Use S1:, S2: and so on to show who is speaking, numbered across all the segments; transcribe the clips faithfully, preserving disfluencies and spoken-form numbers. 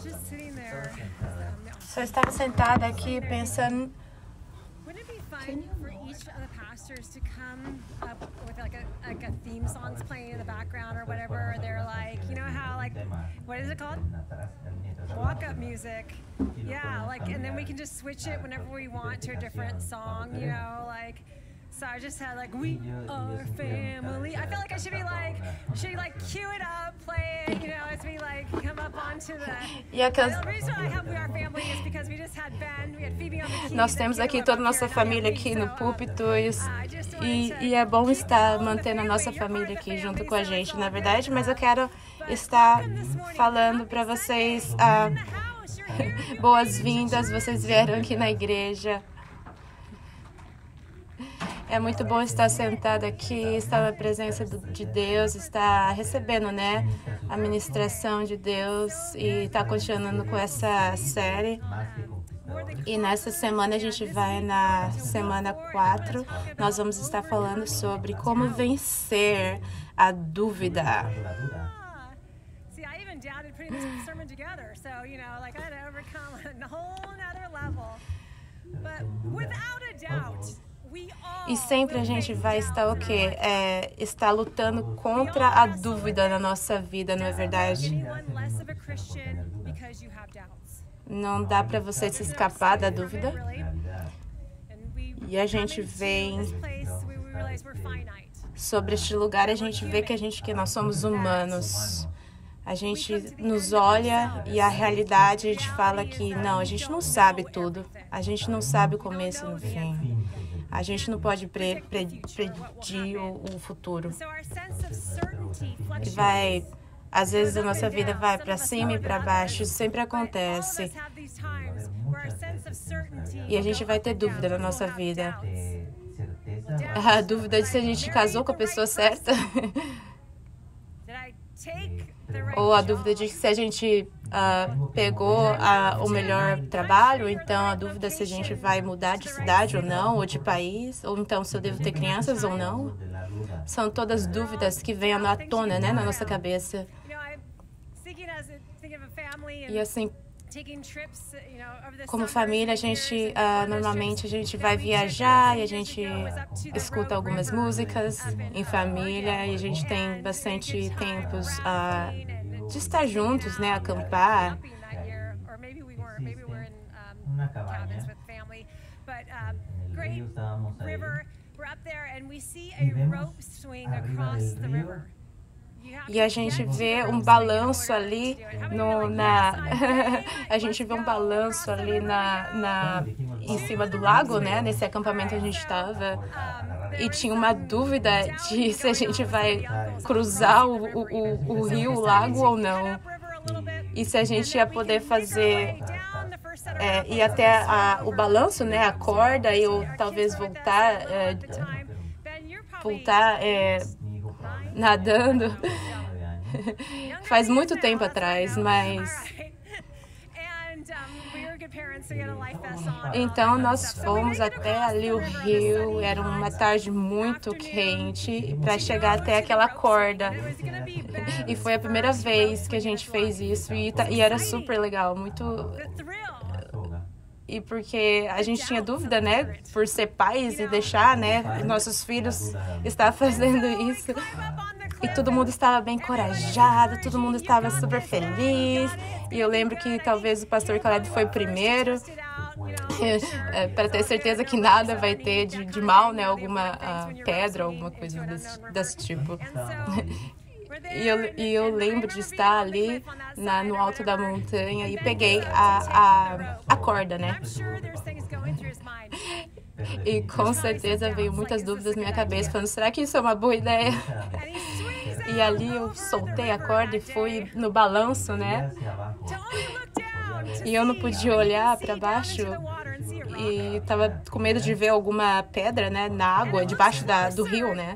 S1: Só estava sentada aqui pensando.
S2: Wouldn't it be fun for each of the pastors to come up with like a like a theme song's playing in the background or whatever? They're like, you know how like, what is it called? Walk-up music. Yeah, like, and then we can just switch it whenever we want to a different song, you know, like. So I just had like, we are family. I feel like I should be like, should like cue it up, play it, you know, as we like come up onto the.
S1: E a can...
S2: The reason I have We Are Family is because we just had Ben, we had Phoebe on the keys.
S1: Nós temos aqui toda a nossa família aqui no púlpito e, e é bom estar mantendo a nossa família aqui junto com a gente, na verdade, mas eu quero estar falando para vocês ah, boas-vindas, vocês vieram aqui na igreja. É muito bom estar sentado aqui, estar na presença de Deus, estar recebendo, né, a ministração de Deus e estar continuando com essa série. E nessa semana a gente vai na semana quatro, nós vamos estar falando sobre como vencer a dúvida. E sempre a gente vai estar o quê? É, estar lutando contra a dúvida na nossa vida, não é verdade? Não dá para você se escapar da dúvida. E a gente vem sobre este lugar, a gente vê que a gente que nós somos humanos. A gente nos olha e a realidade a gente fala que não, a gente não sabe tudo. A gente não sabe o começo e o fim. A gente não pode pre pre predir o, o futuro. E vai, às vezes a nossa vida vai para cima e para baixo, isso sempre acontece. E a gente vai ter dúvida na nossa vida. A dúvida de se a gente casou com a pessoa certa. Ou a dúvida de se a gente uh, pegou uh, o melhor trabalho, então a dúvida se a gente vai mudar de cidade ou não, ou de país, ou então se eu devo ter crianças ou não. São todas dúvidas que vêm à tona, né, na nossa cabeça. E assim, como família, a gente, uh, normalmente a gente vai viajar e a gente escuta algumas músicas em família e a gente tem bastante tempos uh, de estar juntos, né, acampar. E a gente vê um balanço ali no, na a gente vê um balanço ali na, na em cima do lago, né? Nesse acampamento a gente estava e tinha uma dúvida de se a gente vai cruzar o, o, o, o rio, o lago ou não, e se a gente ia poder fazer é, ir até a, o balanço, né? A corda e ou talvez voltar é, voltar é, nadando. Faz muito tempo atrás, mas... Então, nós fomos até ali o rio, era uma tarde muito quente, para chegar até aquela corda. E foi a primeira vez que a gente fez isso, e, e era super legal, muito... E porque a gente tinha dúvida, né, por ser pais e deixar, né, nossos filhos estar fazendo isso. E todo mundo estava bem encorajado, todo mundo estava super feliz. E eu lembro que talvez o pastor Caleb foi o primeiro, é, para ter certeza que nada vai ter de, de mal, né, alguma uh, pedra, alguma coisa desse, desse tipo. E eu, e eu lembro de estar ali na, no alto da montanha e peguei a, a, a corda, né? E com certeza veio muitas dúvidas na minha cabeça, falando, será que isso é uma boa ideia? E ali eu soltei a corda e fui no balanço, né? E eu não podia olhar para baixo e estava com medo de ver alguma pedra, né, na água, debaixo da, do rio, né?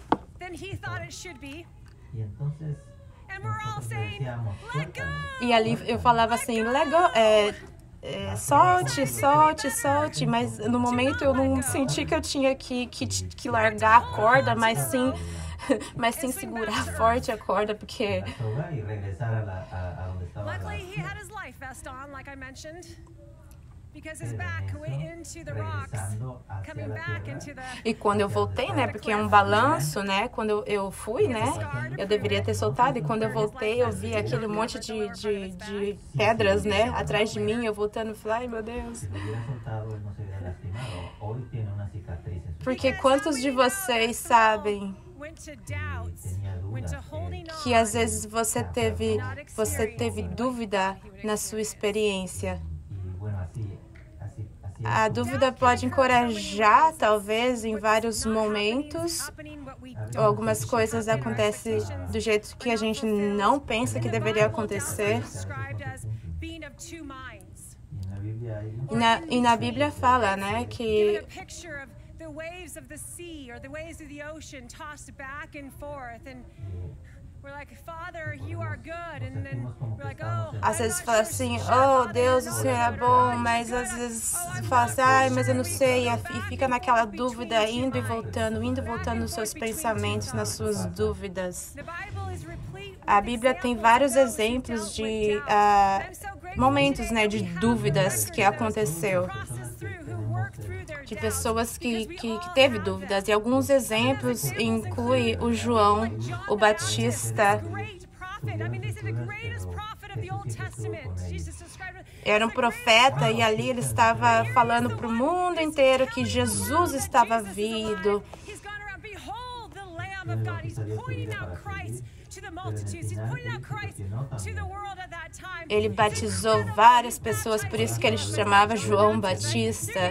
S1: E ali eu falava assim, legal, é, é, solte, solte, solte, mas no momento eu não senti que eu tinha que, que, que largar a corda, mas sim, mas sim segurar forte a corda, porque
S2: cast on, like I mentioned. Because his back went into the rocks, coming back into the...
S1: E quando eu voltei, né, porque é um balanço, né, quando eu, eu fui, né, eu deveria ter soltado, e quando eu voltei, eu vi aquele monte de, de, de pedras, né, atrás de mim, eu voltando, falei, ai, meu Deus. Porque quantos de vocês sabem que às vezes você teve, você teve dúvida na sua experiência? A dúvida pode encorajar, talvez, em vários momentos. Algumas coisas acontecem do jeito que a gente não pensa que deveria acontecer. E na, e na Bíblia fala, né, que às vezes fala assim, oh, Deus, o Senhor é bom, mas às vezes fala assim, ai, mas eu não sei, e fica naquela dúvida, indo e voltando, indo e voltando nos seus pensamentos, nas suas dúvidas. A Bíblia tem vários exemplos de uh, momentos, né, de dúvidas que aconteceu. De pessoas que, que, que teve dúvidas. E alguns exemplos incluem o João, o Batista. Era um profeta e ali ele estava falando para o mundo inteiro que Jesus estava vindo. Ele batizou várias pessoas, por isso que ele chamava João Batista.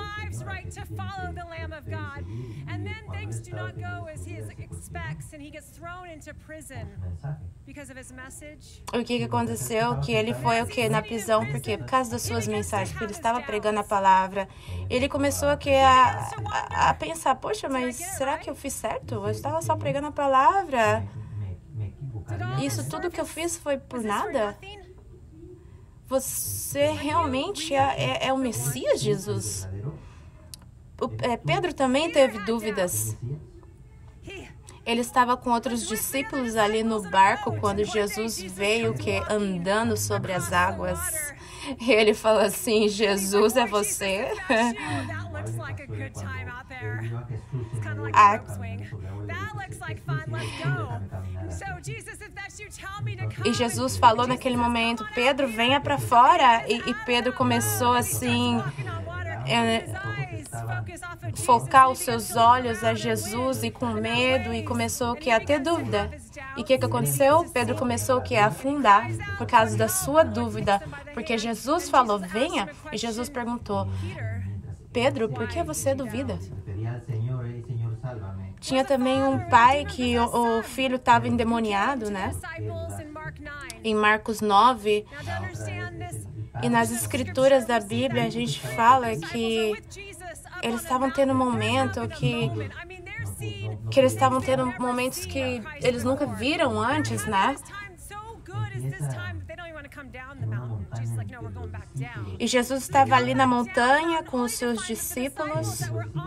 S1: O que que aconteceu? Que ele foi o que na prisão, porque por causa das suas mensagens, porque ele estava pregando a palavra. Ele começou a, que, a, a, a pensar, poxa, mas será que eu fiz certo? Eu estava só pregando a palavra. Isso tudo que eu fiz foi por nada? Você realmente é, é, é o Messias, Jesus? O, é, Pedro também teve dúvidas. Ele estava com outros discípulos ali no barco quando Jesus veio que andando sobre as águas. E ele falou assim, Jesus é você? Ah, e Jesus falou naquele momento, Pedro, venha para fora. E, e Pedro começou assim, é, focar os seus olhos a Jesus e com medo, e começou que a ter dúvida. E o que, que aconteceu? Pedro começou que a afundar por causa da sua dúvida, porque Jesus falou, venha, e Jesus perguntou, Pedro, por que você duvida? Tinha também um pai que o, o filho estava endemoniado, né? Em Marcos nove. E nas escrituras da Bíblia a gente fala que eles estavam tendo um momento que, que eles estavam tendo momentos que eles nunca viram antes, né? E Jesus estava ali na montanha com os seus discípulos,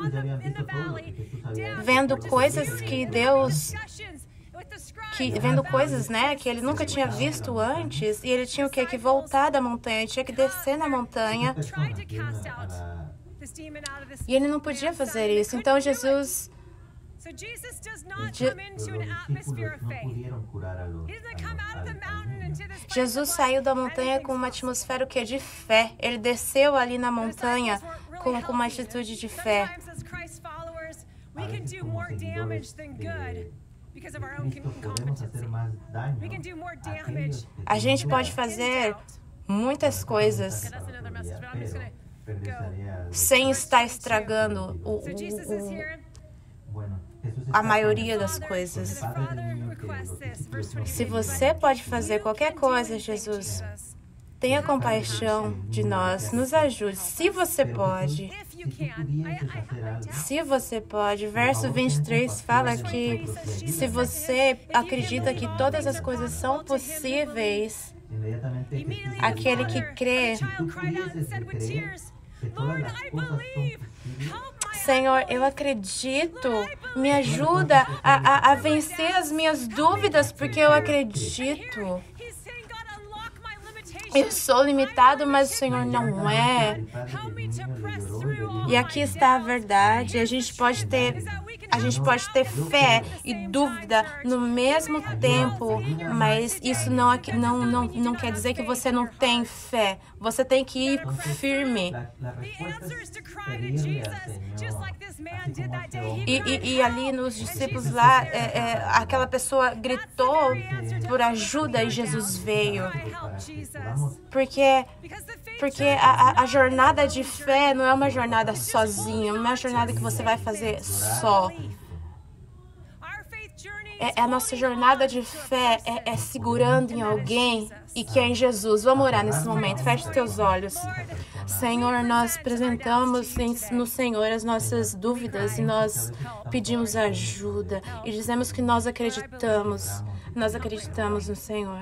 S1: vendo coisas que Deus, que, vendo coisas, né, que ele nunca tinha visto antes, e ele tinha o quê? Que voltar da montanha, ele tinha que descer na montanha. E ele não podia fazer isso. Então Jesus Jesus saiu da montanha com uma atmosfera o quê? De fé. Ele desceu ali na montanha com, com uma atitude de fé. A gente pode fazer muitas coisas sem estar estragando o, o, o a maioria das coisas. Se você pode fazer qualquer coisa, Jesus, tenha compaixão de nós, nos ajude. Se você pode. Se você pode. Verso vinte e três fala que se você acredita que todas as coisas são possíveis, aquele que crê, Senhor, eu acredito, me ajuda a, a, a vencer as minhas dúvidas, porque eu acredito. Eu sou limitado, mas o Senhor não é. E aqui está a verdade. A gente pode ter, a gente pode ter fé e dúvida no mesmo tempo, mas isso não, não, não, não quer dizer que você não tem fé. Você tem que ir firme. E, e, e ali nos discípulos lá, é, é, aquela pessoa gritou por ajuda e Jesus veio. Porque, porque a, a jornada de fé não é uma jornada sozinha, não é uma jornada que você vai fazer só. É, a nossa jornada de fé é, é segurando em alguém e que é em Jesus. Vamos orar nesse momento. Feche os teus olhos. Senhor, nós apresentamos no Senhor as nossas dúvidas e nós pedimos ajuda e dizemos que nós acreditamos. Nós acreditamos no Senhor.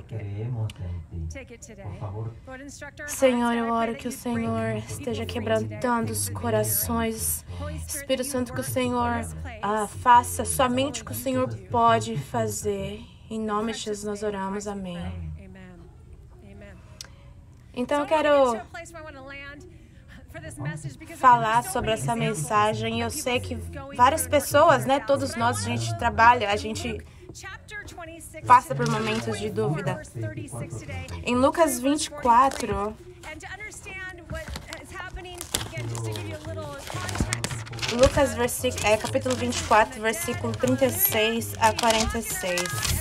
S1: Senhor, eu oro que o Senhor esteja quebrantando os corações. Espírito Santo, que o Senhor ah, faça somente o que o Senhor pode fazer. Em nome de Jesus nós oramos. Amém. Então eu quero falar sobre essa mensagem. Eu sei que várias pessoas, né, todos nós, a gente trabalha, a gente passa por momentos de dúvida. Em Lucas vinte e quatro, Lucas versículo, é, capítulo vinte e quatro, versículo trinta e seis a quarenta e seis.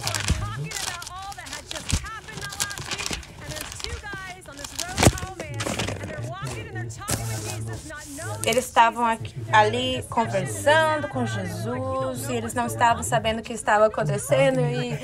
S1: Eles estavam aqui, ali conversando com Jesus e eles não estavam sabendo o que estava acontecendo e,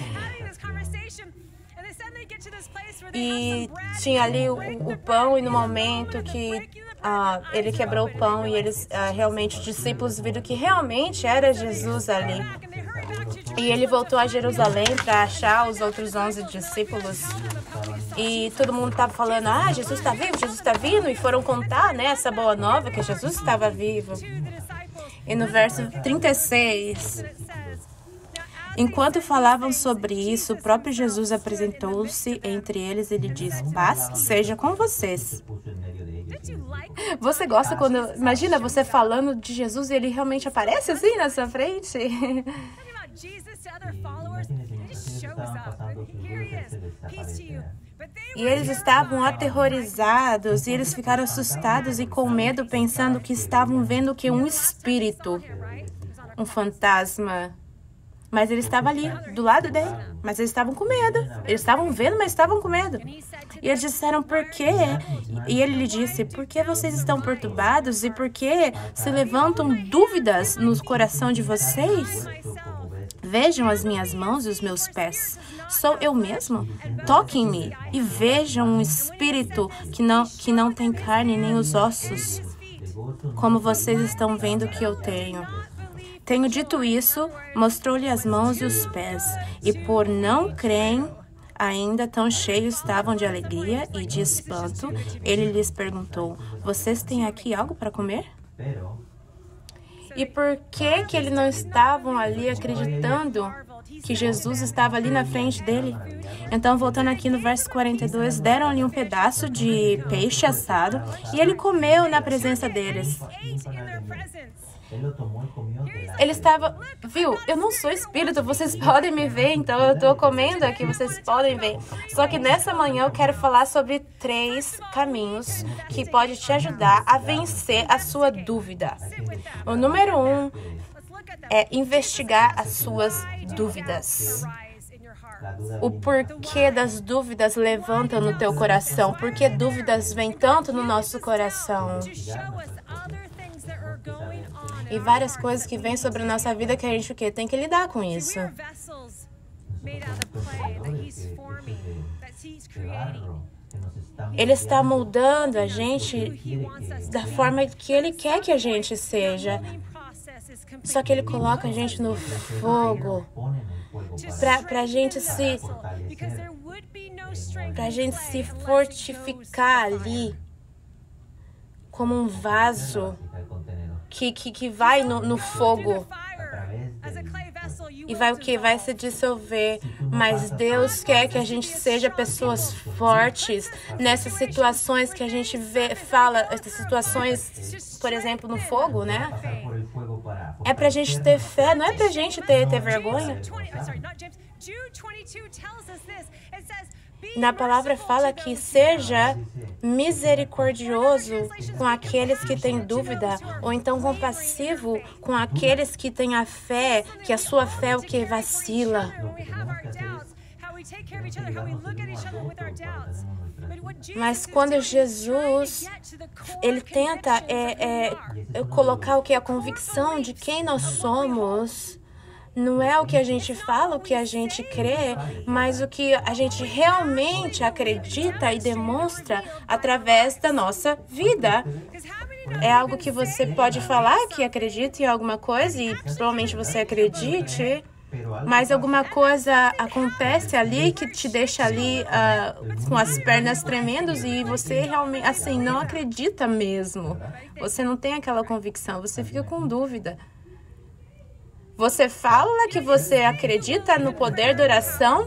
S1: e tinha ali o, o pão e no momento que uh, ele quebrou o pão e eles uh, realmente, os discípulos viram que realmente era Jesus ali. E ele voltou a Jerusalém para achar os outros onze discípulos. E todo mundo estava falando, ah, Jesus está vivo, Jesus está vindo. E foram contar, né, essa boa nova que Jesus estava vivo. E no verso trinta e seis, enquanto falavam sobre isso, o próprio Jesus apresentou-se entre eles e lhe disse, paz seja com vocês. Você gosta quando... Imagina você falando de Jesus e ele realmente aparece assim na sua frente? E eles estavam aterrorizados e eles ficaram assustados e com medo, pensando que estavam vendo que um espírito, um fantasma. Mas ele estava ali, do lado dele. Mas eles estavam com medo. Eles estavam vendo, mas estavam com medo. E eles disseram, por quê? E ele lhe disse, por que vocês estão perturbados e por que se levantam dúvidas no coração de vocês? Vejam as minhas mãos e os meus pés. Sou eu mesmo? Toquem-me e vejam um espírito que não, que não tem carne nem os ossos, como vocês estão vendo que eu tenho. Tenho dito isso, mostrou-lhe as mãos e os pés, e por não crerem, ainda tão cheios estavam de alegria e de espanto, ele lhes perguntou, vocês têm aqui algo para comer? E por que que eles não estavam ali acreditando que Jesus estava ali na frente dele? Então, voltando aqui no verso quarenta e dois, deram-lhe um pedaço de peixe assado e ele comeu na presença deles. Ele estava, viu, eu não sou espírito, vocês podem me ver, então eu estou comendo aqui, vocês podem ver. Só que nessa manhã eu quero falar sobre três caminhos que podem te ajudar a vencer a sua dúvida. O número um é investigar as suas dúvidas. O porquê das dúvidas levantam no teu coração, porque dúvidas vêm tanto no nosso coração. E várias coisas que vêm sobre a nossa vida que a gente o quê? Tem que lidar com isso. Ele está moldando a gente da forma que Ele quer que a gente seja. Só que Ele coloca a gente no fogo para a gente se para a gente se fortificar ali como um vaso que, que, que vai no, no fogo e vai o que? Vai se dissolver Mas Deus quer que a gente seja pessoas fortes nessas situações que a gente vê, fala, essas situações, por exemplo, no fogo, né? É pra gente ter fé, não é pra gente ter, ter vergonha. Na palavra fala que seja misericordioso com aqueles que têm dúvida, ou então compassivo com aqueles que têm a fé, que a sua fé é o que vacila. Mas quando Jesus, ele tenta é, é, colocar o que? A convicção de quem nós somos. Não é o que a gente fala, o que a gente crê, mas o que a gente realmente acredita e demonstra através da nossa vida. É algo que você pode falar que acredita em alguma coisa e provavelmente você acredite, mas alguma coisa acontece ali que te deixa ali uh, com as pernas tremendas e você realmente, assim, não acredita mesmo. Você não tem aquela convicção, você fica com dúvida. Você fala que você acredita no poder da oração,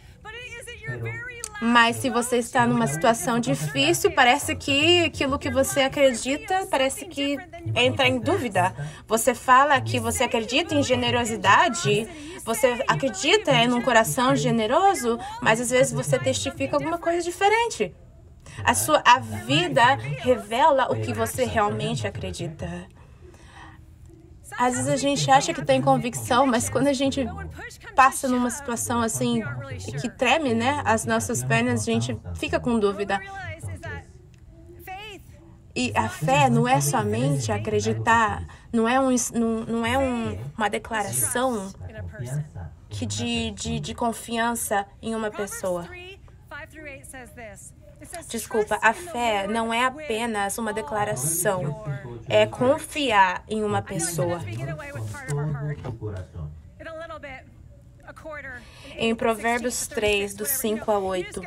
S1: mas se você está numa situação difícil, parece que aquilo que você acredita, parece que entra em dúvida. Você fala que você acredita em generosidade, você acredita em um coração generoso, mas às vezes você testifica alguma coisa diferente. A sua a vida revela o que você realmente acredita. Às vezes a gente acha que tem convicção, mas quando a gente passa numa situação assim, que treme, né, as nossas pernas, a gente fica com dúvida. E a fé não é somente acreditar, não é, um, não, não é um, uma declaração que de, de, de confiança em uma pessoa. Desculpa, a fé não é apenas uma declaração, é confiar em uma pessoa. Em Provérbios três, do cinco a oito,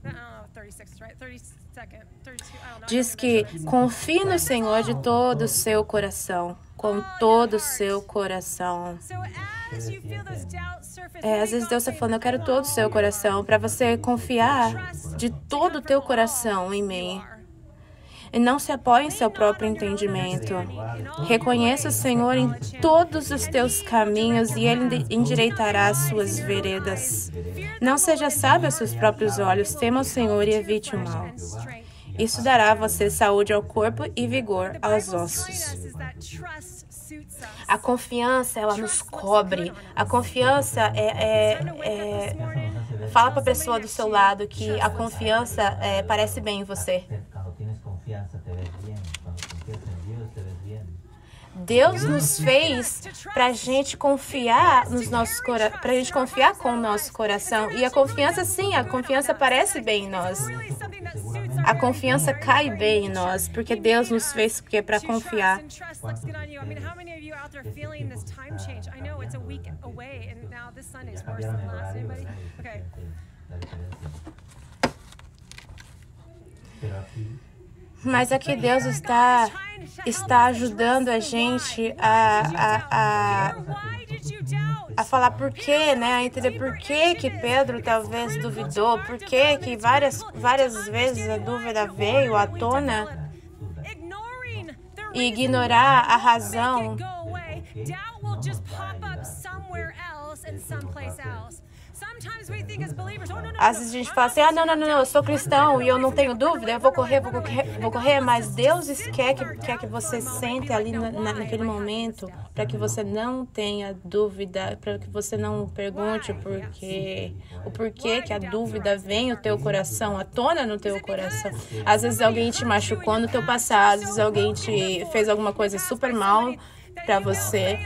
S1: diz que confie no Senhor de todo o seu coração, com todo o seu coração. É, às vezes Deus está falando, eu quero todo o seu coração, para você confiar de todo o teu coração em mim. E não se apoie em seu próprio entendimento. Reconheça o Senhor em todos os teus caminhos e Ele endireitará as suas veredas. Não seja sábio aos seus próprios olhos, tema o Senhor e evite o mal. Isso dará a você saúde ao corpo e vigor aos ossos. A confiança, ela nos cobre. A confiança é... é, é... Fala para a pessoa do seu lado que a confiança é, parece bem em você. Deus nos fez para a gente confiar nos nossos cora... para a gente confiar com o nosso coração. E a confiança, sim, a confiança parece bem em nós. A confiança cai bem em nós, porque Deus nos fez porque para confiar. Mas aqui Deus está, está ajudando a gente a, a, a, a falar por quê, né? A entender por que que Pedro talvez duvidou, por que que várias, várias vezes a dúvida veio à tona e ignorar a razão. Às vezes a gente fala assim, ah, não, não, não, eu sou cristão e eu não tenho dúvida, eu vou correr, vou correr, vou correr, mas Deus quer que, quer que você sente ali na, naquele momento, para que você não tenha dúvida, para que você não pergunte o porquê, o porquê que a dúvida vem no teu coração, à tona no teu coração. Às vezes alguém te machucou no teu passado, às vezes alguém te fez alguma coisa super mal para você,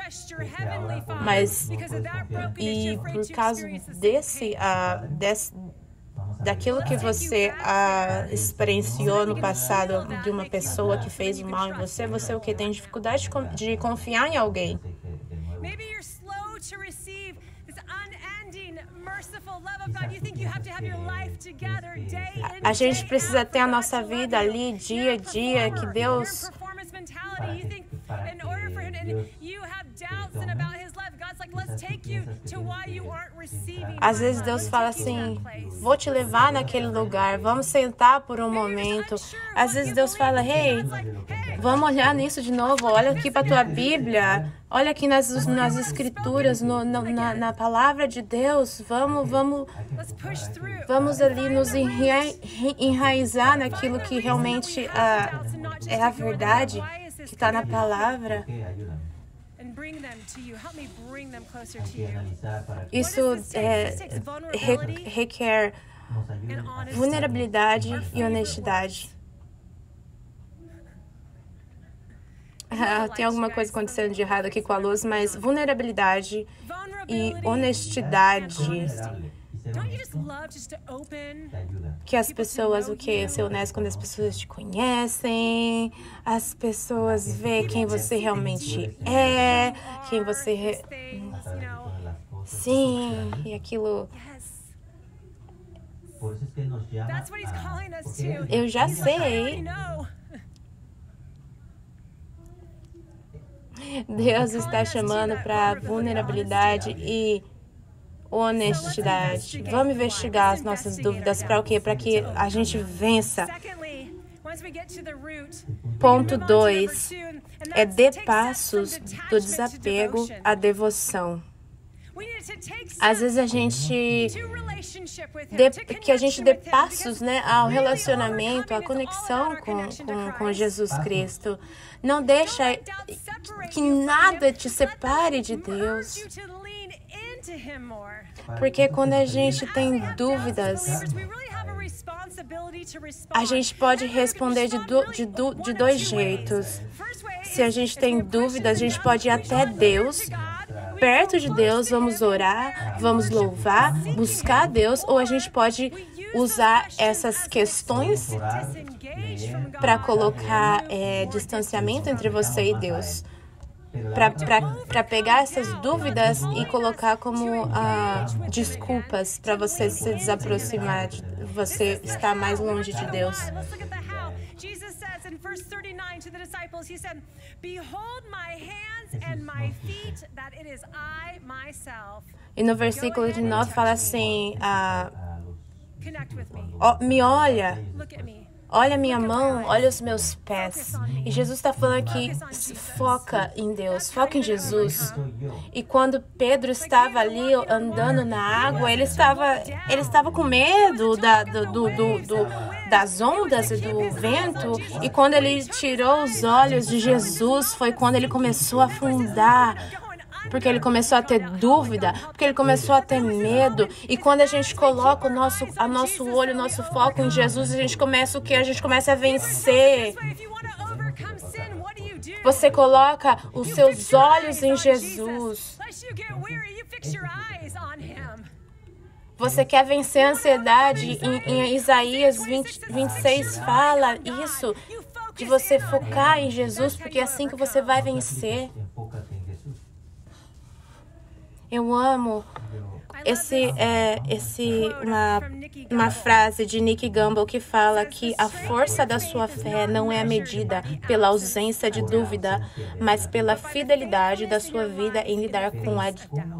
S1: mas e por causa desse, uh, desse daquilo que você uh, experienciou no passado de uma pessoa que fez o mal em você, você o que tem dificuldade de confiar em alguém. A gente precisa ter a nossa vida ali dia a dia que Deus Às vezes Deus fala assim, vou te levar naquele lugar, vamos sentar por um momento. Às vezes Deus fala, hey, vamos olhar nisso de novo, olha aqui para a tua Bíblia, olha aqui nas, nas escrituras, no, no, na, na palavra de Deus, vamos, vamos, vamos ali nos enra, enraizar naquilo que realmente uh, é a verdade que está na palavra. Isso é, re, requer vulnerabilidade e honestidade. Ah, tem alguma coisa acontecendo de errado aqui com a luz, mas vulnerabilidade e honestidade. Que as pessoas, o que? Ser honesto quando as pessoas te conhecem, as pessoas veem quem você realmente é, quem você... Re... Sim, e aquilo... Eu já sei. Deus está chamando para vulnerabilidade e honestidade. Vamos investigar as nossas dúvidas para o quê? Para que a gente vença. Ponto dois é dê passos do desapego à devoção. Às vezes a gente dê, que a gente dê passos, né, ao relacionamento, à conexão com, com, com Jesus Cristo. Não deixa que nada te separe de Deus. Porque quando a gente tem dúvidas, a gente pode responder de, do, de, do, de dois jeitos. Se a gente tem dúvidas, a gente pode ir até Deus, perto de Deus, vamos orar, vamos louvar, buscar Deus, ou a gente pode usar essas questões para colocar é, distanciamento entre você e Deus. Para pegar essas dúvidas e colocar como ah, desculpas para você se desaproximar, de você estar mais longe de Deus. Jesus says in verse thirty-nine to the disciples, he said, "Behold my hands and my feet, that it is I myself." E no versículo de nove fala assim, ah, oh, me olha, olha minha mão, olha os meus pés. E Jesus está falando aqui, foca em Deus, foca em Jesus. E quando Pedro estava ali andando na água, ele estava, ele estava com medo da, do, do, do, do, das ondas e do vento. E quando ele tirou os olhos de Jesus, foi quando ele começou a afundar. Porque ele começou a ter dúvida, porque ele começou a ter medo. E quando a gente coloca o nosso, a nosso olho, o nosso foco em Jesus, a gente começa o quê? A gente começa a vencer. Você coloca os seus olhos em Jesus. Você quer vencer a ansiedade? Em, em Isaías vinte, vinte e seis fala isso, de você focar em Jesus, porque é assim que você vai vencer. Eu amo esse, é, esse uma, uma frase de Nick Gumbel que fala que a força da sua fé não é medida pela ausência de dúvida, mas pela fidelidade da sua vida em lidar com a,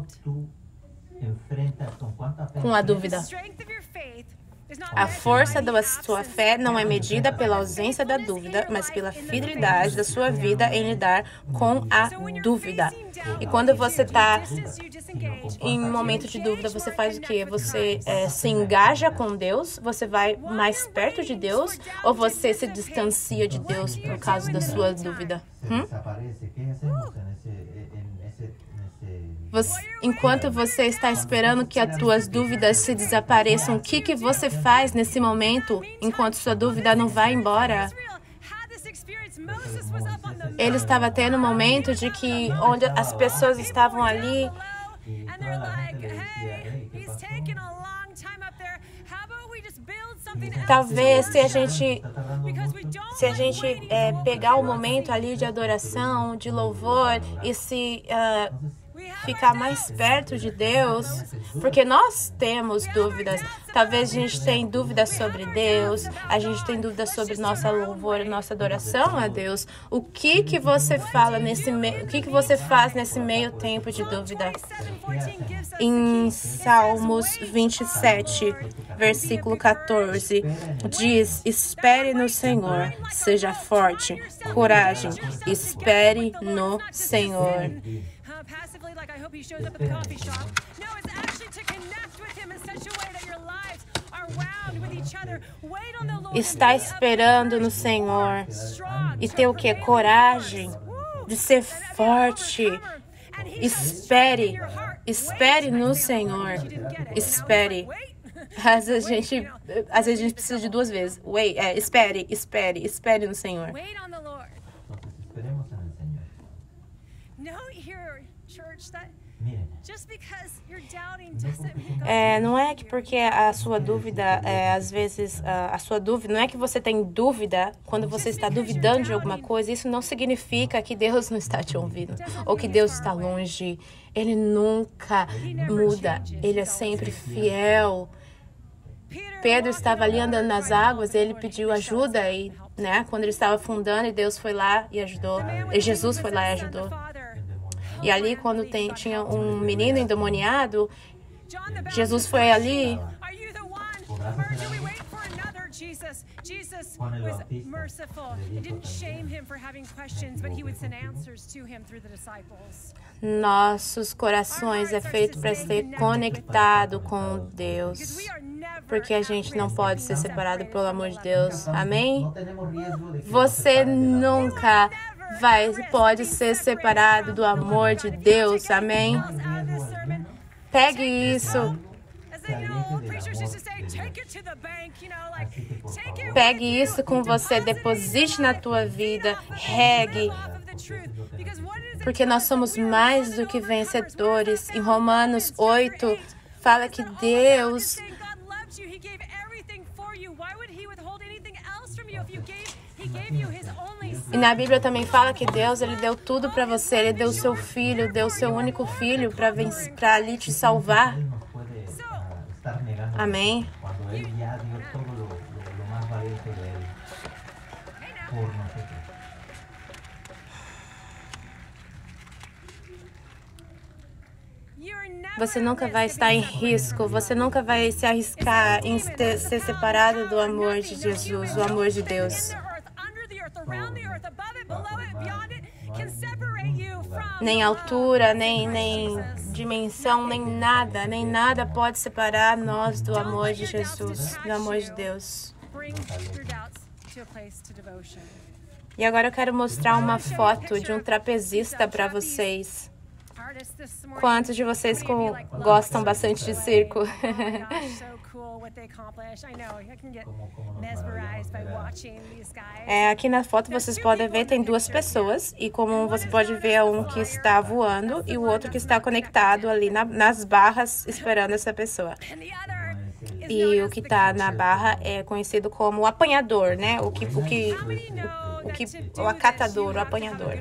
S1: com a dúvida. A força da sua fé não é medida pela ausência da dúvida, mas pela fidelidade da sua vida em lidar com a dúvida. E quando você está em um momento de dúvida, você faz o quê? Você é, se engaja com Deus? Você vai mais perto de Deus? Ou você se distancia de Deus por causa da sua dúvida? Hum? Você, enquanto você está esperando que as tuas dúvidas se desapareçam, o que, que você faz nesse momento, enquanto sua dúvida não vai embora? Ele estava tendo um momento de que onde as pessoas estavam ali talvez se a gente se a gente é, pegar o momento ali de adoração, de louvor e se uh, ficar mais perto de Deus, porque nós temos dúvidas. Talvez a gente tenha dúvidas sobre Deus, a gente tem dúvidas sobre nossa louvor, nossa adoração a Deus. O que que você fala nesse meio, o que que você faz nesse meio tempo de dúvida? Em Salmos vinte e sete, versículo quatorze, diz: espere no Senhor, seja forte, coragem, espere no Senhor. Está esperando no Senhor e ter o que? Coragem de ser forte. Espere, espere no Senhor, espere. Às vezes a gente, às vezes a gente precisa de duas vezes. Wait, é, espere, espere, espere no Senhor. É, não é que porque a sua dúvida, é, às vezes, a, a sua dúvida, não é que você tem dúvida quando você está duvidando de alguma coisa, isso não significa que Deus não está te ouvindo, ou que Deus está longe. Ele nunca muda, Ele é sempre fiel. Pedro estava ali andando nas águas, ele pediu ajuda, e, né, quando ele estava afundando, e Deus foi lá e ajudou, e Jesus foi lá e ajudou. E ali, quando tem, tinha um menino endemoniado, Jesus foi ali. Nossos corações é feito para ser conectado com Deus, porque a gente não pode ser separado pelo amor de Deus. Amém? Você nunca vai, pode ser separado do amor de Deus. Amém? Pegue isso. Pegue isso com você, deposite na tua vida, regue. Porque nós somos mais do que vencedores. Em Romanos oito, fala que Deus... E na Bíblia também fala que Deus, Ele deu tudo para você. Ele deu o seu filho, deu o seu único filho para para ali te salvar. Amém? Você nunca vai estar em risco, você nunca vai se arriscar em ter, ser separado do amor de Jesus, do amor de Deus. Nem altura, nem, nem dimensão, nem nada, nem nada pode separar nós do amor de Jesus, do amor de Deus. E agora eu quero mostrar uma foto de um trapezista para vocês. Quantos de vocês com, gostam bastante de circo? É, aqui na foto vocês podem ver, tem duas pessoas, e como você pode ver, um que está voando e o outro que está conectado ali na, nas barras esperando essa pessoa. E o que está na barra é conhecido como o apanhador, né? O que, o que, o, o que, o acatador, o apanhador.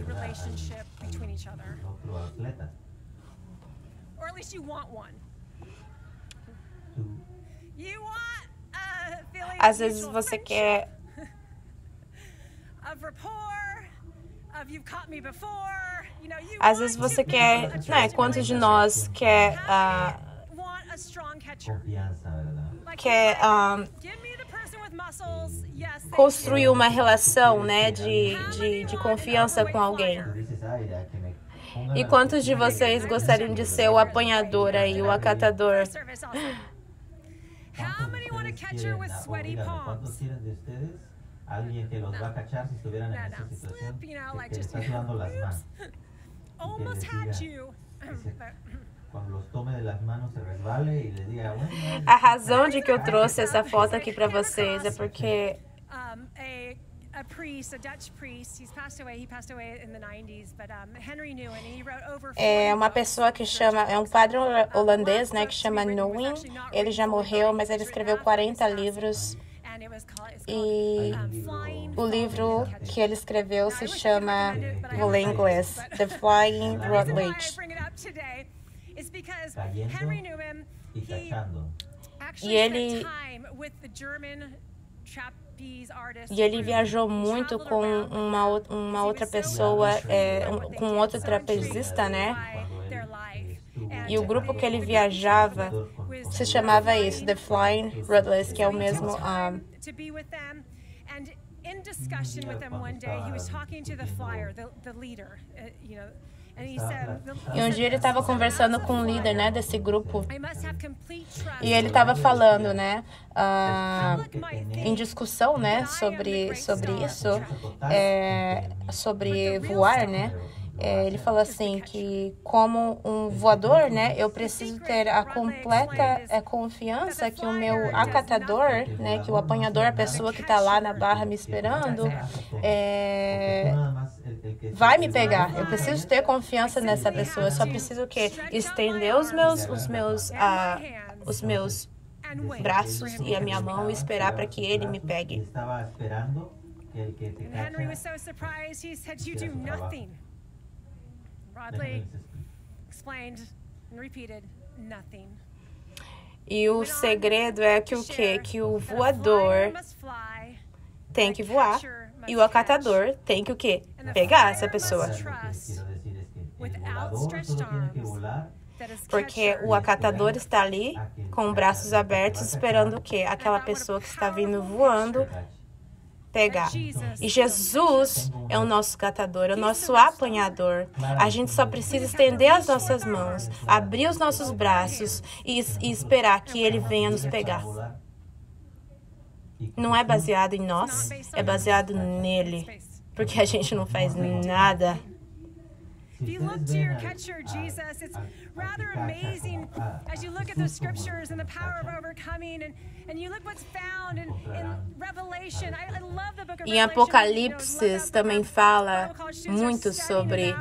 S1: Às vezes você quer Às vezes você quer, né? Quantos de nós quer uh, quer uh, construir uma relação, né? De, de, de confiança com alguém? E quantos de vocês gostariam de ser o apanhador aí, o acatador? A razão de que eu trouxe essa foto aqui para vocês é porque a priest, a Dutch priest, he's passed away, he passed away in the nineties, but um, Henry Nouwen, he wrote over É uma pessoa que chama, é um padre holandês, né, que chama Nouwen. Ele já morreu, mas ele escreveu quarenta livros. E o livro que ele escreveu se chama, vou ler em inglês, The Flying Routledge. E ele, e ele viajou muito com uma, uma outra pessoa, é, um, com outro trapezista, né? E o grupo que ele viajava se chamava isso, The Flying Routledge, que é o mesmo... Um, e um dia ele estava conversando com o líder, né, desse grupo, e ele estava falando, né, uh, em discussão, né, sobre, sobre isso, é, sobre voar, né. É, ele falou assim que, como um voador, né, eu preciso ter a completa é, confiança que o meu acatador, né, que o apanhador, a pessoa que está lá na barra me esperando, é, vai me pegar. Eu preciso ter confiança nessa pessoa. Eu só preciso que estender os meus, os meus, ah, os meus braços e a minha mão e esperar para que ele me pegue.
S2: Henry was so surprised. He said, "You do nothing." Routledge explained and repeated, nothing.
S1: E o segredo é que o quê? Que o voador tem que voar e o acatador tem que o quê? Pegar essa pessoa. Porque o acatador está ali com braços abertos esperando o quê? Aquela pessoa que está vindo voando pegar. E Jesus é o nosso catador, é o nosso apanhador. A gente só precisa estender as nossas mãos, abrir os nossos braços e, e esperar que Ele venha nos pegar. Não é baseado em nós, é baseado nele, porque a gente não faz nada.
S2: If you look to your catcher, Jesus, it's rather amazing as you look at the scriptures and the power of overcoming, and, and you look what's found in, in Revelation. I, I love the book of Revelation.
S1: Em Apocalipse também fala muito sobre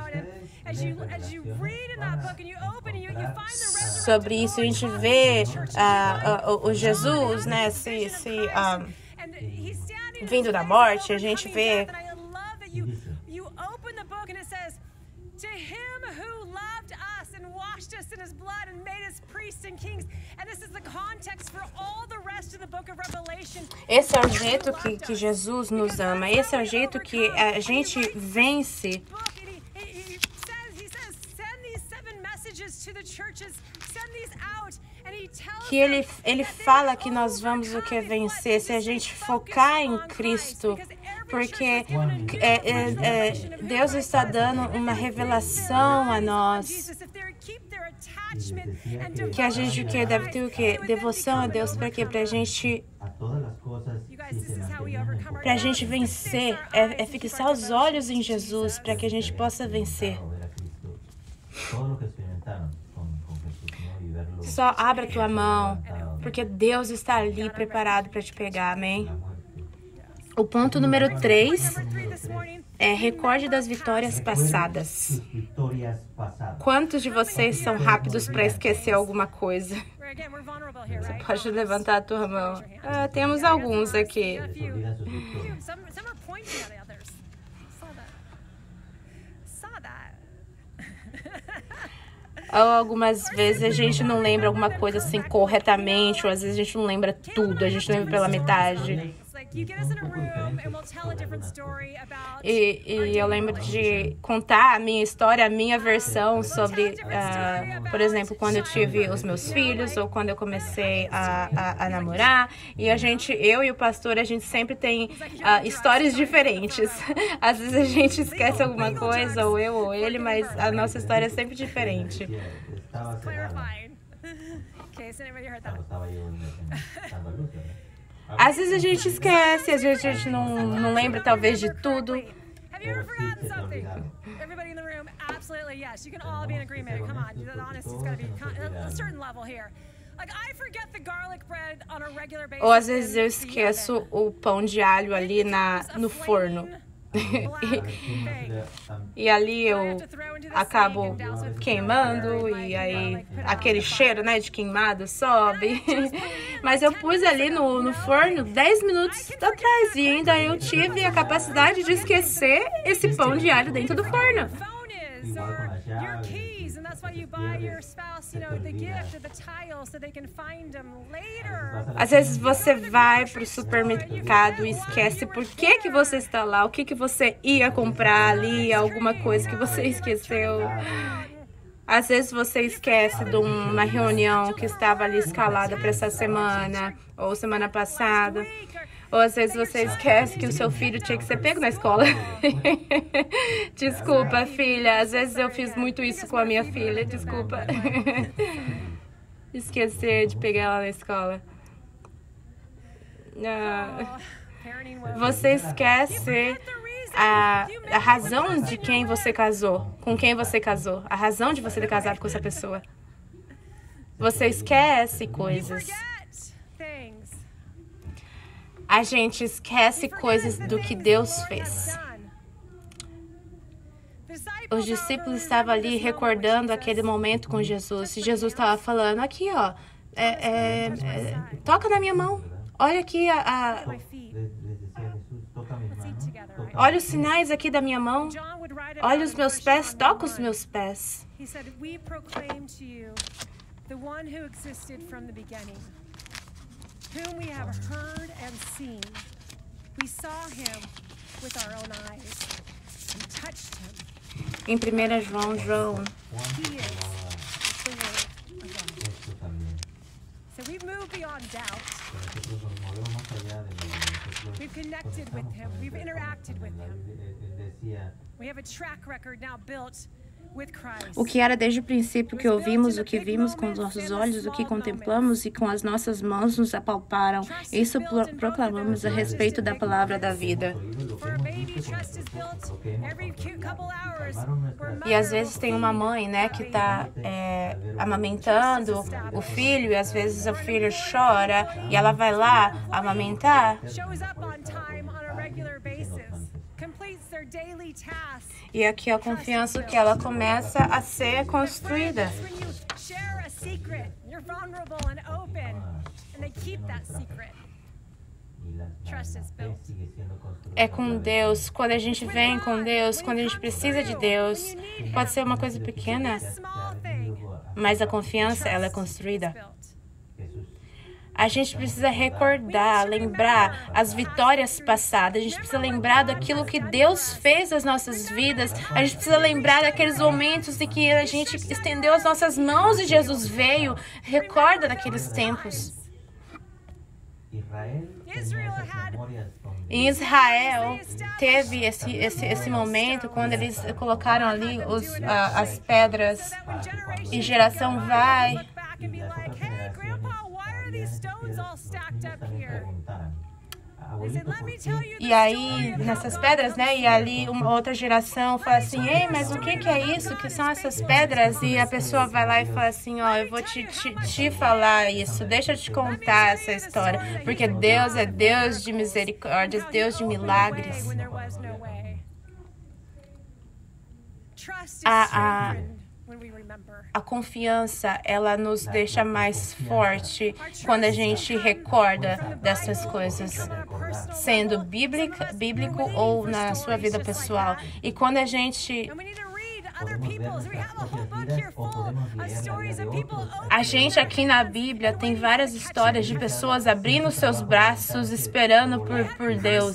S1: sobre isso. A gente vê uh, uh, o Jesus, né, se, se um, vindo da morte. A gente vê
S2: to him who loved us and washed us in his blood and made us priests and kings. And this is the context for all the rest of the book of Revelation.
S1: Esse é o jeito que, que Jesus nos ama. Esse é o jeito que a gente vence. Que ele, ele fala que nós vamos o que vencer se a gente focar em Cristo. Porque é, é, é, Deus está dando uma revelação a nós. Que a gente o que deve ter o quê? Devoção a Deus para quê? Para a gente para a gente vencer, é, é fixar os olhos em Jesus para que a gente possa vencer. Só abra tua mão, porque Deus está ali preparado para te pegar, amém? O ponto número três é recorde das vitórias passadas. Quantos de vocês são rápidos para esquecer alguma coisa? Você pode levantar a tua mão. Ah, temos alguns aqui. Ou algumas vezes a gente não lembra alguma coisa assim corretamente, ou às vezes a gente não lembra tudo, a gente lembra pela metade. E, e eu lembro de contar a minha história, a minha versão sobre, uh, por exemplo, quando eu tive os meus filhos ou quando eu comecei a, a, a namorar. E a gente, eu e o pastor, a gente sempre tem uh, histórias diferentes. Às vezes a gente esquece alguma coisa, ou eu ou ele, mas a nossa história é sempre diferente. Às vezes a gente esquece, às vezes a gente não, não lembra talvez de tudo. Ou às vezes eu esqueço o pão de alho ali na, no forno. E, e ali eu acabo queimando e aí aquele cheiro, né, de queimado sobe. Mas eu pus ali no, no forno dez minutos atrás e ainda eu tive a capacidade de esquecer esse pão de alho dentro do forno. Às vezes você vai pro supermercado e esquece por que que você está lá, o que que você ia comprar ali, alguma coisa que você esqueceu. Às vezes você esquece de uma reunião que estava ali escalada para essa semana ou semana passada. Ou às vezes você esquece que o seu filho tinha que ser pego na escola. Desculpa, filha. Às vezes eu fiz muito isso com a minha filha. Desculpa. Esquecer de pegar ela na escola. Ah, você esquece a, a razão de quem você casou, com quem você casou. A razão de você ter casado com essa pessoa. Você esquece coisas. A gente esquece coisas do que Deus fez. Os discípulos estavam ali recordando aquele momento com Jesus. E Jesus estava falando, aqui, ó, é, é, é, toca na minha mão. Olha aqui, a, a, olha os sinais aqui da minha mão. Olha os meus pés, toca os meus pés. Whom we have heard and seen. We saw him with our own eyes and touched him. Em primeira João, João. He is the word of God. So we've moved beyond doubt. We've connected with him. We've interacted with him. We have a track record now built. O que era desde o princípio que ouvimos, o que vimos com os nossos olhos, o que contemplamos e com as nossas mãos nos apalparam. Isso pro proclamamos a respeito da palavra da vida. E às vezes tem uma mãe, né, que está é, amamentando o filho e às vezes o filho chora e ela vai lá amamentar. E aqui a confiança que ela começa a ser construída. É com Deus. Quando a gente vem com Deus, quando a gente precisa de Deus, pode ser uma coisa pequena, mas a confiança, ela é construída. A gente precisa recordar, lembrar as vitórias passadas. A gente precisa lembrar daquilo que Deus fez nas nossas vidas. A gente precisa lembrar daqueles momentos em que a gente estendeu as nossas mãos e Jesus veio. Recorda daqueles tempos. Em Israel, teve esse, esse, esse momento quando eles colocaram ali os, a, as pedras e geração vai... E aí, nessas pedras, né? E ali uma outra geração fala assim, ei, mas o que que é isso? O que são essas pedras? E a pessoa vai lá e fala assim, ó, eu vou te, te, te falar isso, deixa eu te contar essa história. Porque Deus é Deus de misericórdias, Deus de milagres. A, a, A confiança, ela nos deixa mais forte quando a gente recorda dessas coisas, sendo bíblica, bíblico ou na sua vida pessoal. E quando a gente... A gente aqui na Bíblia tem várias histórias de pessoas abrindo seus braços, esperando por, por Deus.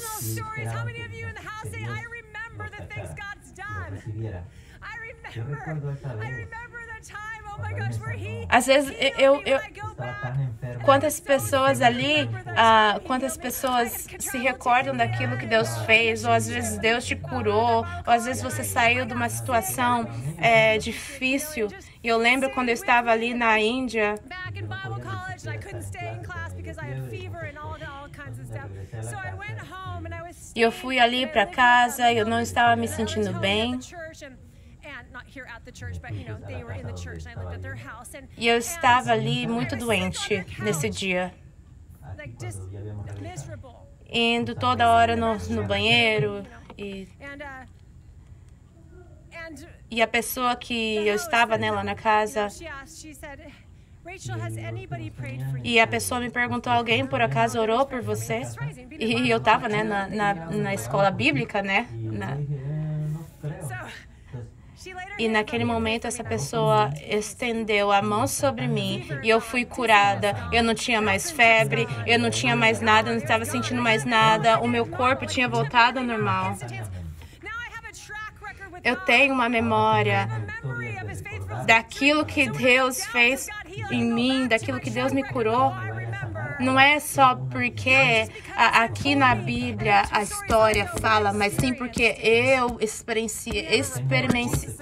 S1: Às vezes eu, eu quantas pessoas ali, ah, quantas pessoas se recordam daquilo que Deus fez, ou às vezes Deus te curou, ou às vezes você saiu de uma situação é, difícil. E eu lembro quando eu estava ali na Índia. E eu fui ali para casa, eu não estava me sentindo bem. E eu estava ali muito doente nesse dia. Indo toda hora no, no banheiro E,
S2: And, uh, and
S1: e a pessoa que
S2: the
S1: eu
S2: host,
S1: estava né, lá na casa,
S2: you know, she asked, she said, Rachel, has anybody prayed for you?
S1: e a pessoa me perguntou, alguém por acaso orou por você? E eu estava né, na, na, na escola bíblica, né? Na, e naquele momento essa pessoa estendeu a mão sobre mim e eu fui curada. Eu não tinha mais febre, eu não tinha mais nada, eu não estava sentindo mais nada. O meu corpo tinha voltado ao normal. Eu tenho uma memória daquilo que Deus fez em mim, daquilo que Deus me curou. Não é só porque a, aqui na Bíblia a história fala, mas sim porque eu experienciei, experimenci...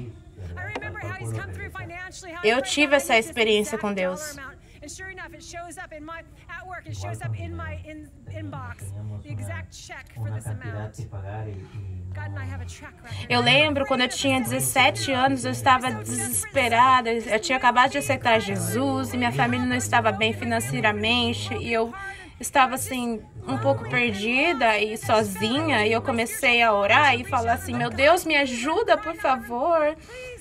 S1: eu tive essa experiência com Deus. Eu lembro quando eu tinha dezessete anos, eu estava desesperada. Eu tinha acabado de aceitar Jesus e minha família não estava bem financeiramente. E eu estava assim, um pouco perdida e sozinha. E eu comecei a orar e falar assim: meu Deus, me ajuda, por favor.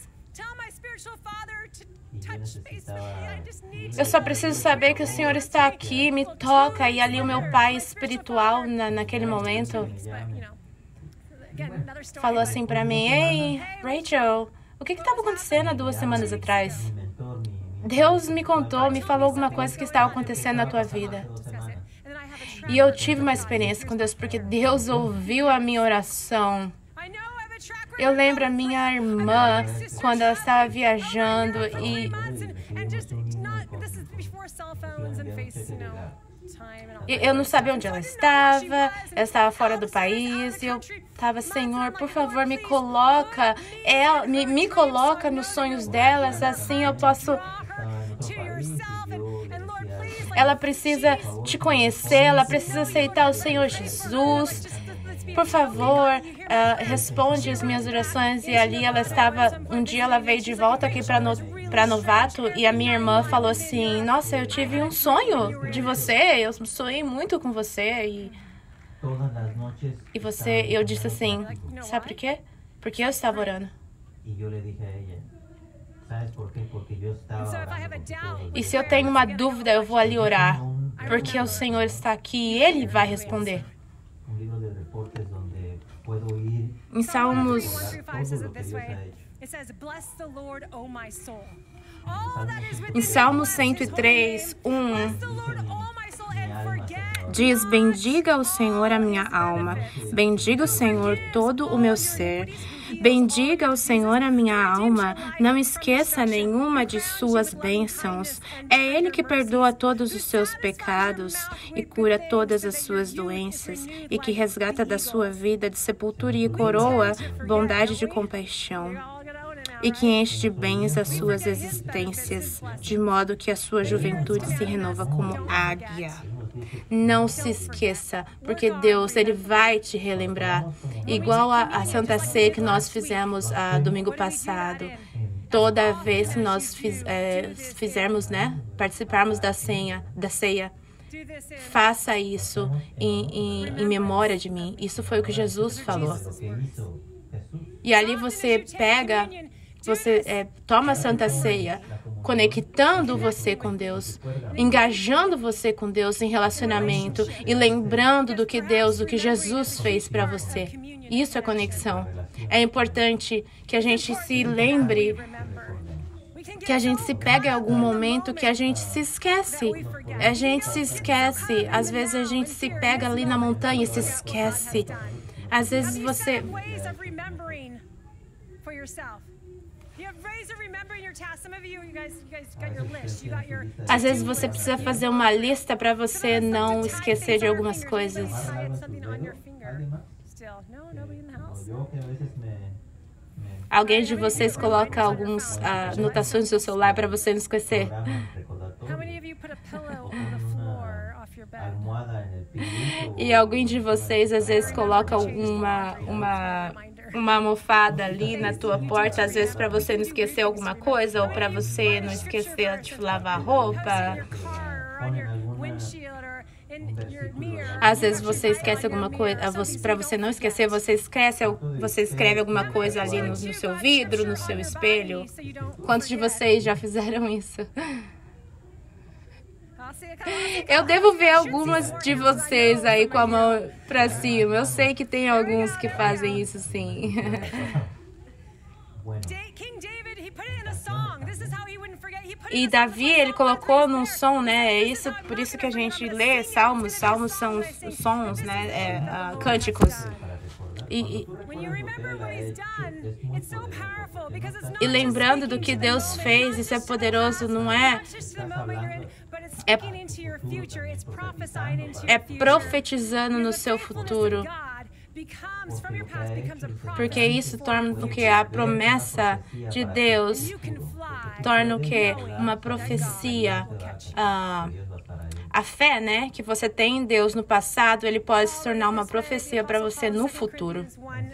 S1: Eu só preciso saber que o Senhor está aqui, me toca. E ali o meu pai espiritual, na, naquele momento, falou assim pra mim: Ei, Rachel, o que estava acontecendo há duas semanas atrás? Deus me contou, me falou alguma coisa que estava acontecendo na tua vida. E eu tive uma experiência com Deus, porque Deus ouviu a minha oração. Eu lembro a minha irmã, quando ela estava viajando e... eu não sabia onde ela estava, ela estava fora do país, e eu estava, Senhor, por favor, me coloca, ela, me, me coloca nos sonhos delas, assim eu posso... Ela precisa te conhecer, ela precisa aceitar o Senhor Jesus. Por favor, uh, responde as minhas orações. E ali ela estava, um dia ela veio de volta aqui para no, para Novato e a minha irmã falou assim: nossa, eu tive um sonho de você, eu sonhei muito com você. E, e você, eu disse assim, sabe por quê? Porque eu estava orando. E se eu tenho uma dúvida, eu vou ali orar, porque o Senhor está aqui e Ele vai responder. Em Salmos, em Salmos cento e três, um, diz: bendiga o Senhor a minha alma, bendiga o Senhor todo o meu ser. Bendiga o Senhor a minha alma, não esqueça nenhuma de suas bênçãos. É Ele que perdoa todos os seus pecados e cura todas as suas doenças, e que resgata da sua vida de sepultura e coroa bondade de compaixão, e que enche de bens as suas existências, de modo que a sua juventude se renova como águia. Não se esqueça, porque Deus, Ele vai te relembrar. Igual a, a Santa Ceia que nós fizemos ah, domingo passado. Toda vez que nós fiz, é, fizermos, né, participarmos da ceia, da ceia, faça isso em, em, em memória de mim. Isso foi o que Jesus falou. E ali você pega, você é, toma a Santa Ceia, conectando você com Deus, engajando você com Deus em relacionamento e lembrando do que Deus, do que Jesus fez para você. Isso é conexão. É importante que a gente se lembre, que a gente se pega em algum momento que a gente se esquece. A gente se esquece. Às vezes a gente se pega ali na montanha e se esquece. Às vezes você... Às vezes você precisa fazer uma lista para você não esquecer de algumas coisas. Alguém de vocês coloca algumas uh, anotações no seu celular para você não esquecer? E alguém de vocês às vezes coloca uma uma uma almofada ali na tua porta, às vezes para você não esquecer alguma coisa ou para você não esquecer de lavar a roupa. Às vezes você esquece alguma coisa, para você não esquecer, você esquece, você escreve alguma coisa ali no, no seu vidro, no seu espelho. Quantos de vocês já fizeram isso? Eu devo ver algumas de vocês aí com a mão pra cima. Eu sei que tem alguns que fazem isso, sim. E Davi, ele colocou num som, né? É isso, por isso que a gente lê salmos. Salmos são sons, né? É, uh, cânticos. E, e, e lembrando do que Deus fez, isso é poderoso, não é? É, é profetizando no seu futuro. Porque isso torna o que? A promessa de Deus torna o que? Uma profecia. Ah, a fé, né, que você tem em Deus no passado, ele pode se tornar uma profecia para você no futuro.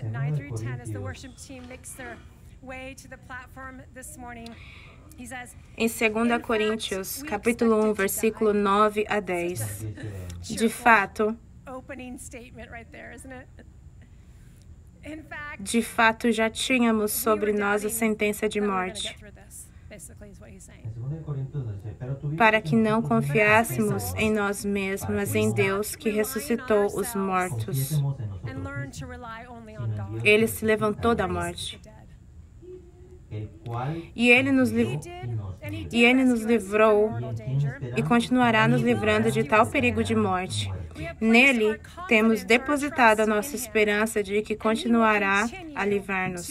S1: Em segunda Coríntios, capítulo um, versículo nove a dez. De fato, de fato já tínhamos sobre nós a sentença de morte, para que não confiássemos em nós mesmos, mas em Deus que ressuscitou os mortos. Ele se levantou da morte. E ele nos livrou, e ele nos livrou e continuará nos livrando de tal perigo de morte. Nele temos depositado a nossa esperança de que continuará a livrar-nos.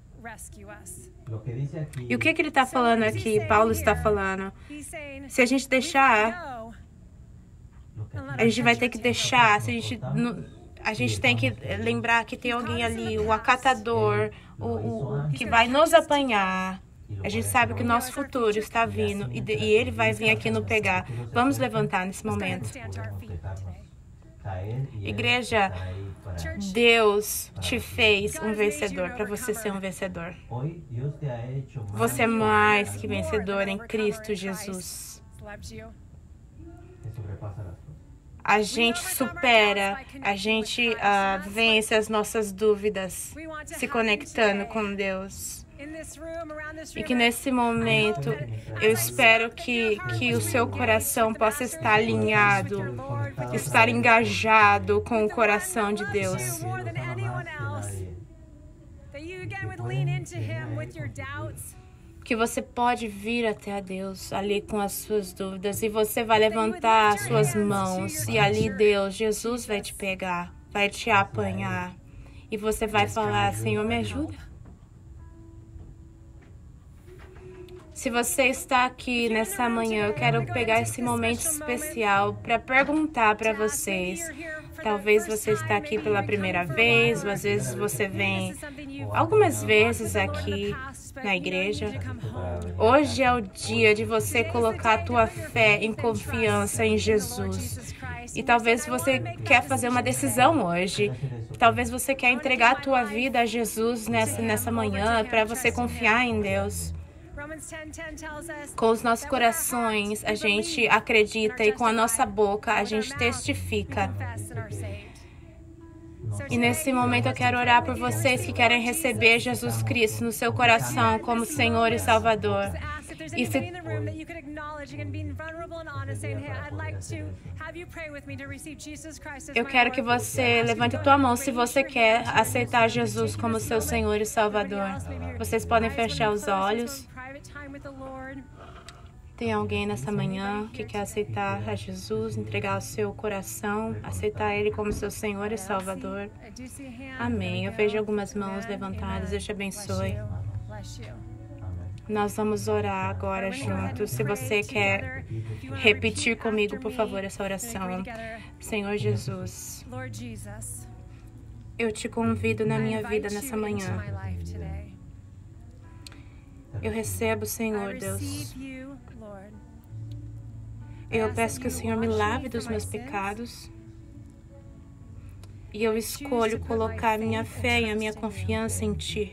S1: E o que, que ele está falando aqui? Paulo está falando. Se a gente deixar, a gente vai ter que deixar. Se a gente, a gente tem que lembrar que tem alguém ali, o acatador, o, o que vai nos apanhar. A gente sabe que o nosso futuro está vindo e, de, e ele vai vir aqui nos pegar. Vamos levantar nesse momento. Igreja, Deus te fez um vencedor, para você ser um vencedor. Você é mais que vencedor em Cristo Jesus. A gente supera, a gente uh, vence as nossas dúvidas, se conectando com Deus. E que nesse momento, eu espero que, que o seu coração possa estar alinhado, estar engajado com o coração de Deus. Que você pode vir até a Deus ali com as suas dúvidas e você vai levantar as suas mãos e ali Deus, Jesus vai te pegar, vai te apanhar e você vai falar, Senhor, me ajuda. Se você está aqui nessa manhã, eu quero pegar esse momento especial para perguntar para vocês. Talvez você está aqui pela primeira vez, ou às vezes você vem algumas vezes aqui na igreja. Hoje é o dia de você colocar a tua fé em confiança em Jesus. E talvez você quer fazer uma decisão hoje. Talvez você quer entregar a tua vida a Jesus nessa, nessa manhã para você confiar em Deus. Com os nossos corações, a gente acredita e com a nossa boca, a gente testifica. E nesse momento eu quero orar por vocês que querem receber Jesus Cristo no seu coração como Senhor e Salvador. E se... Eu quero que você levante a tua mão se você quer aceitar Jesus como seu Senhor e Salvador. Vocês podem fechar os olhos. Tem alguém nessa manhã que quer aceitar a Jesus, entregar o seu coração, aceitar Ele como seu Senhor e Salvador? Amém. Eu vejo algumas mãos levantadas. Deus te abençoe. Nós vamos orar agora juntos. Se você quer repetir comigo, por favor, essa oração. Senhor Jesus, eu te convido na minha vida nessa manhã. Eu recebo, Senhor Deus. Eu peço que o Senhor me lave dos meus pecados. E eu escolho colocar a minha fé e a minha confiança em Ti.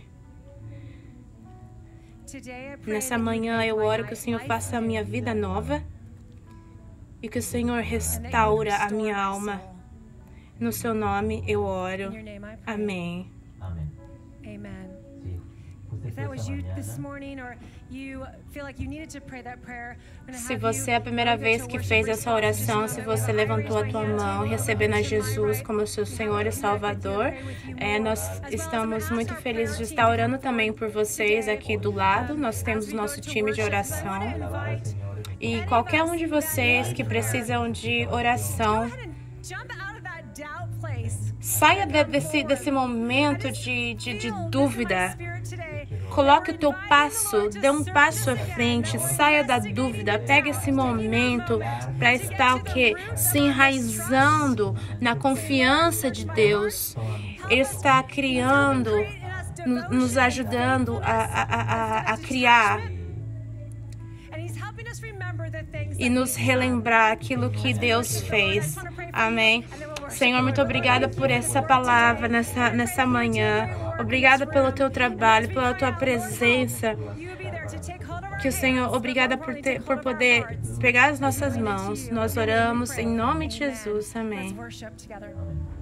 S1: Nessa manhã eu oro que o Senhor faça a minha vida nova e que o Senhor restaura a minha alma. No seu nome eu oro. Amém.
S2: Amen. If that was you this morning or you feel like you needed to pray that prayer,
S1: se você é a primeira vez que fez essa oração, se você levantou a tua mão recebendo a Jesus como seu Senhor e Salvador, é, nós estamos muito felizes de estar orando também por vocês aqui do lado. Nós temos o nosso time de oração. E qualquer um de vocês que precisam de oração, saia de, desse, desse momento de, de, de dúvida. Coloque o teu passo, dê um passo à frente, saia da dúvida, pega esse momento para estar o quê? Se enraizando na confiança de Deus. Ele está criando, nos ajudando a, a, a, a criar e nos relembrar aquilo que Deus fez. Amém? Senhor, muito obrigada por essa palavra nessa, nessa manhã. Obrigada pelo teu trabalho, pela tua presença. Que o Senhor, obrigada por, ter, por poder pegar as nossas mãos. Nós oramos em nome de Jesus. Amém.